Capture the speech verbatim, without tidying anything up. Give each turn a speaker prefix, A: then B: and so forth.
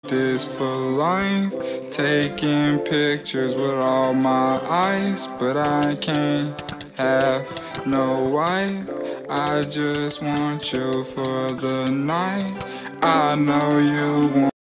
A: this for life, taking pictures with all my eyes, but I can't have no wife. I just want you for the night. I know you want